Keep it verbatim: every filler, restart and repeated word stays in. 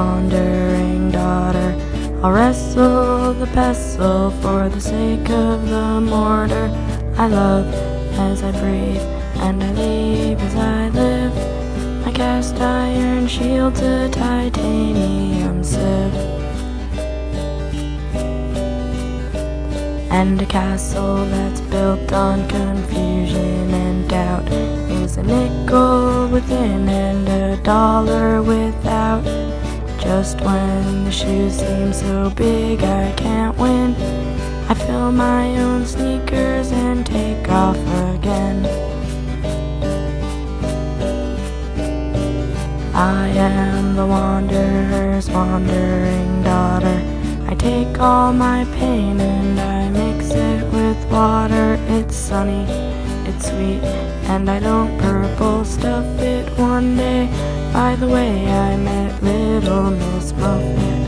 wandering daughter. I'll wrestle the pestle for the sake of the mortar. I love as I breathe, and I leave as I live. My cast iron shield's a titanium sieve, and a castle that's built on confusion and doubt is a nickel within and a dollar without. Just when the shoes seem so big I can't win, I fill my own sneakers and take off again. I am the wanderer's wandering daughter. I take all my pain and I mix it with water. It's sunny, it's sweet, and I don't purple stuff it one day. By the way, I met Little Miss Muffet.